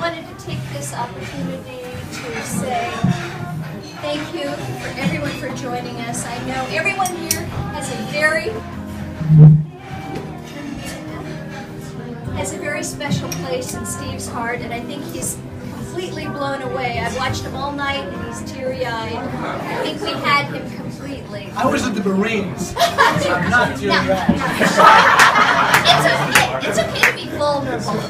wanted to take this opportunity to say thank you for everyone for joining us. I know everyone here has a very special place in Steve's heart, and I think he's completely blown away. I've watched him all night, and he's teary-eyed. I think we had him completely. I was in the Marines. I'm not teary-eyed. It's okay to be vulnerable.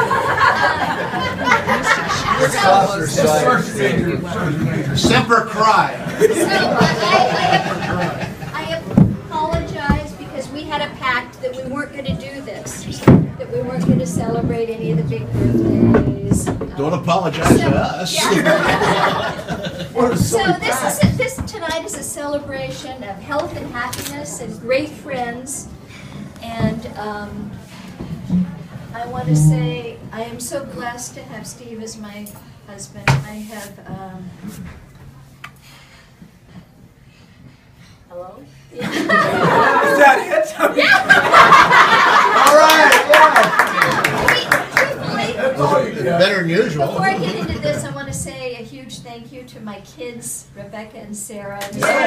Semper Cry. So I apologize because we had a pact that we weren't going to do this, that we weren't going to celebrate any of the big birthdays. Don't apologize to us. Yeah. So this tonight is a celebration of health and happiness and great friends, and I want to say I am so blessed to have Steve as my husband. I have hello? Yeah. Is that it? Yeah. All right. Yeah. Better than usual. Before I get into this, I want to say a huge thank you to my kids, Rebecca and Sarah.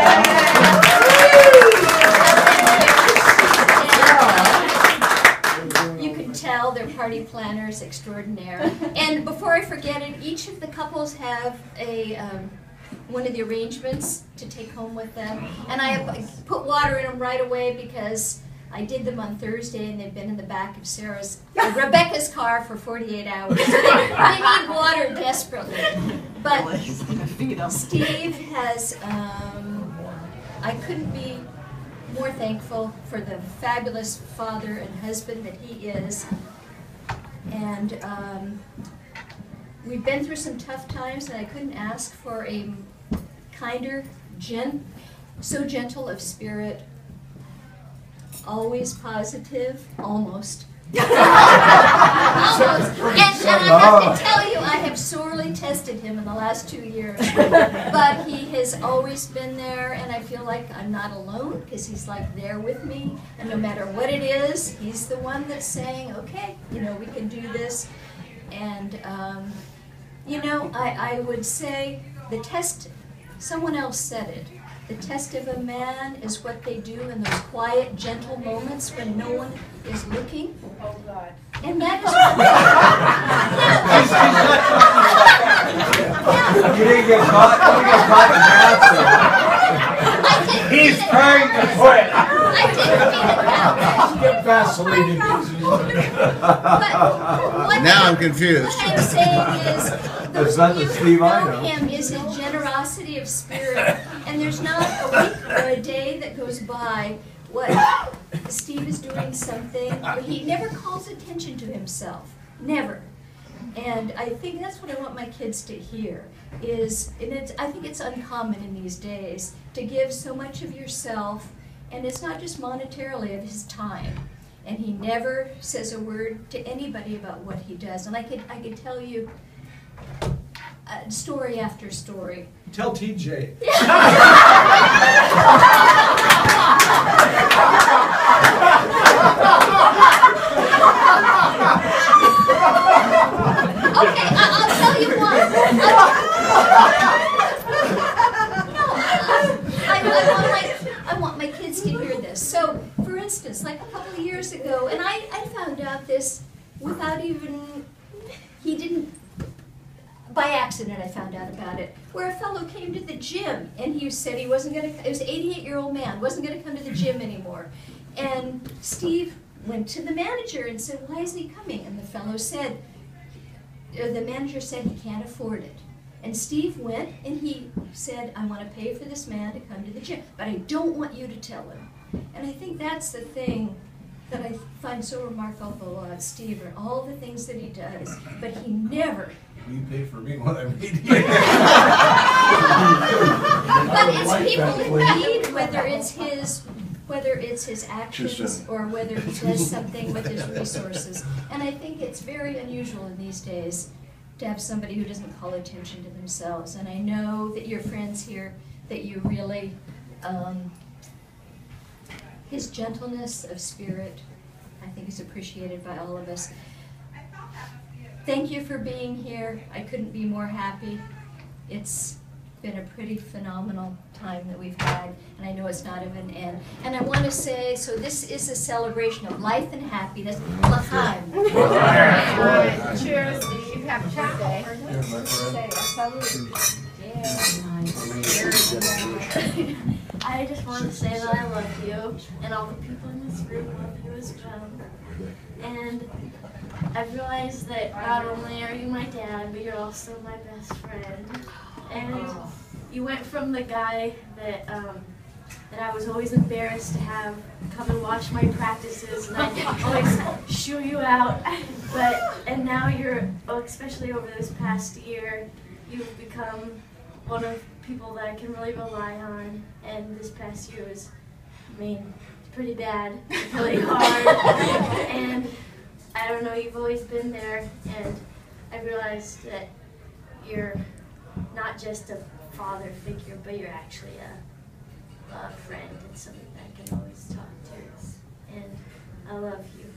You can tell they're party planners extraordinaire. And before I forget it, each of the couples have a one of the arrangements to take home with them. And I put water in them right away because I did them on Thursday, and they've been in the back of Rebecca's car for 48 hours. So they need water desperately. But Steve has, I couldn't be more thankful for the fabulous father and husband that he is. And we've been through some tough times, and I couldn't ask for a kinder, so gentle of spirit, always positive, almost. Almost. And I have to tell you, I have sorely tested him in the last 2 years. But he has always been there, and I feel like I'm not alone because he's like there with me. And no matter what it is, he's the one that's saying, okay, you know, we can do this. And, you know, I would say the test, someone else said it. The test of a man is what they do in those quiet, gentle moments when no one is looking. Oh, God. And that You didn't get caught. You didn't get caught in that. He's trying to quit. I didn't mean it that way. Get Vaseline. But Now I'm confused. What I'm saying is, That's those not of the you Steve who I know know. him is a generosity of spirit, and there's not a week or a day that goes by what Steve is doing something. He never calls attention to himself, never. And I think that's what I want my kids to hear. I think it's uncommon in these days to give so much of yourself, and it's not just monetarily, of his time. And he never says a word to anybody about what he does. And I could tell you story after story. Tell TJ. Okay, I'll tell you one. I want my kids to hear this. So, for instance, like a couple of years ago, and I found out this without even, by accident I found out about it, where a fellow came to the gym, and he said he wasn't going to, it was an 88-year-old man, wasn't going to come to the gym anymore. And Steve went to the manager and said, why isn't he coming? And the fellow said, the manager said he can't afford it. And Steve went and he said, I want to pay for this man to come to the gym, but I don't want you to tell him. And I think that's the thing that I find so remarkable about Steve, are all the things that he does, but he never. You pay for me what I made. But it's people in need, whether it's his actions or whether he does something with his resources. And I think it's very unusual in these days to have somebody who doesn't call attention to themselves. And I know that your friends here, that you really, his gentleness of spirit, I think is appreciated by all of us. thank you for being here. I couldn't be more happy. It's been a pretty phenomenal time that we've had, and I know it's not of an end. And I want to say, so this is a celebration of life and happiness. L'chaim. Cheers, Steve. Happy birthday. I just want to say that I love you, and all the people in this room love you as well. And I've realized that not only are you my dad, but you're also my best friend. And you went from the guy that I was always embarrassed to have come and watch my practices, and I'd always shoo you out. And now you're, especially over this past year, you've become one of the people that I can really rely on. And this past year was, pretty bad, really hard. And I don't know, you've always been there, and I realized that you're not just a father figure, but you're actually a friend and something that I can always talk to. And I love you.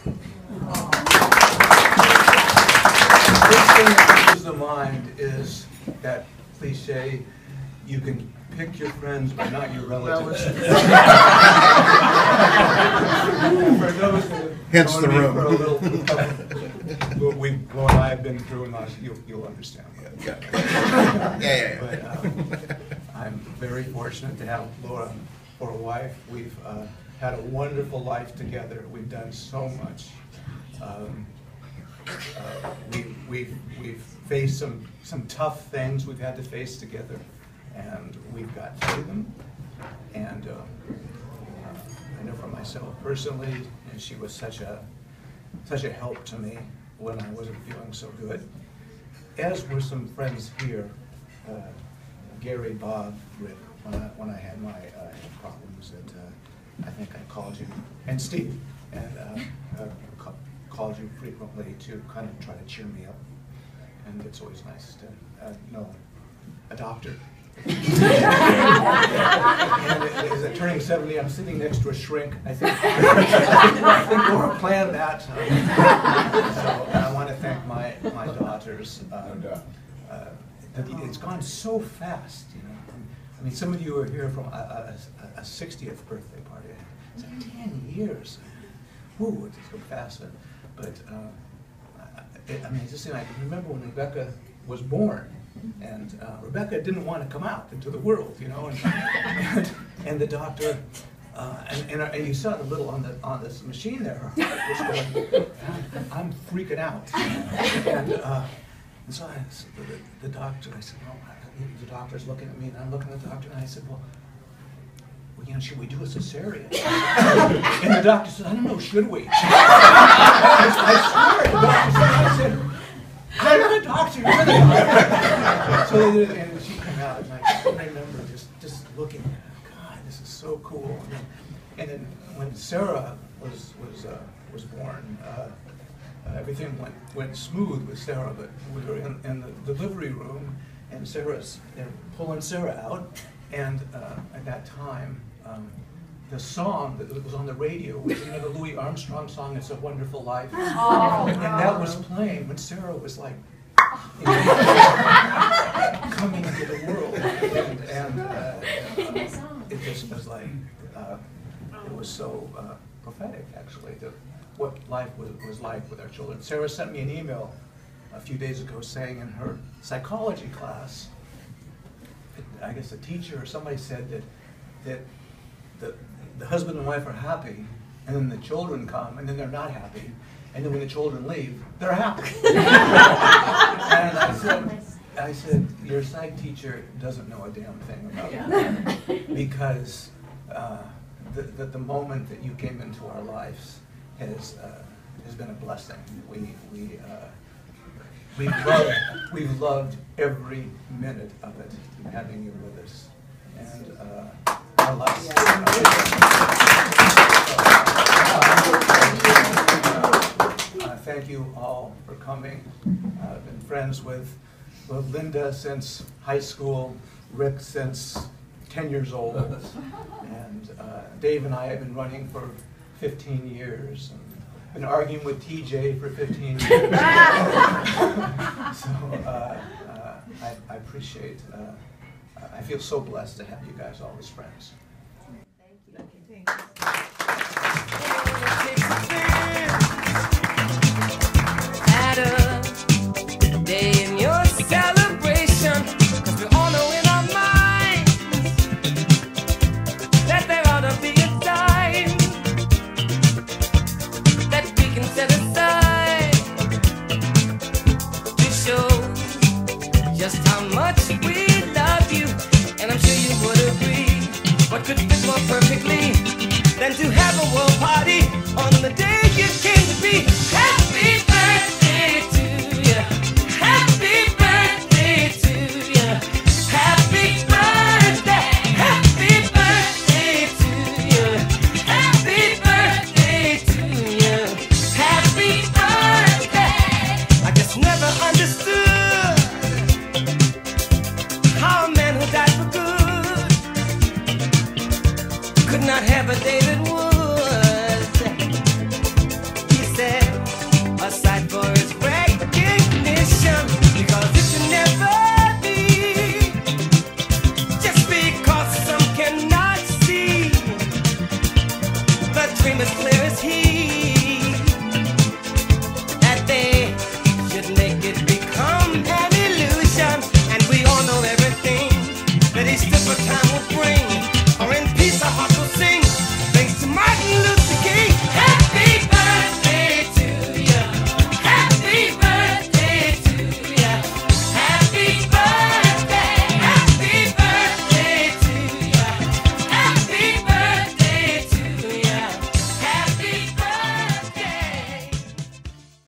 The first thing that comes to mind is that cliche, you can pick your friends, but not your relatives. For those that Hence the room. For a little, what I've been through, and you'll understand. Yeah. But I'm very fortunate to have Laura for a wife. We've had a wonderful life together. We've done so much. We've faced some tough things we've had to face together, and we've got through them. And I know for myself personally, and she was such a help to me when I wasn't feeling so good. As were some friends here, Gary, Bob, Rick, when I had my problems, that I think I called you, and Steve, and called you frequently to kind of try to cheer me up. And it's always nice to know a doctor. And as I'm turning 70, I'm sitting next to a shrink. I think Laura planned that. So I want to thank my daughters. It's gone so fast, you know. I mean, some of you are here from a 60th birthday party. It's like 10 years. Woo, it's so fast. But I mean, it's just like, I remember when Rebecca was born. And Rebecca didn't want to come out into the world, you know, and the doctor, and you saw the little on this machine there, her heart was going, I'm freaking out, and so the doctor, I said, well, the doctor's looking at me, and I'm looking at the doctor, and I said, well, you know, should we do a cesarean? And the doctor said, I don't know, should we? I swear, the doctor said, I said, I'm not a doctor, you're the doctor. So they did, and she came out, and I remember just looking at her, God, this is so cool. And then when Sarah was born, everything went smooth with Sarah, but we were in the delivery room, and they're pulling Sarah out, and at that time, the song that was on the radio was, you know, the Louis Armstrong song, "It's a Wonderful Life," and that was playing when Sarah was like, you know, coming into the world, and it just was like, it was so prophetic, actually, to what life was like with our children. Sarah sent me an email a few days ago saying in her psychology class, I guess a teacher or somebody said that the husband and wife are happy, and then the children come, and then they're not happy, and then when the children leave, they're happy. And I said, your psych teacher doesn't know a damn thing about that, because the moment that you came into our lives has been a blessing. We've loved every minute of it, having you with us, and our lives. Thank you all for coming. I've been friends with Linda since high school, Rick since 10 years old, and Dave and I have been running for 15 years. been arguing with TJ for 15 years. So I appreciate, I feel so blessed to have you guys all as friends. Thank you.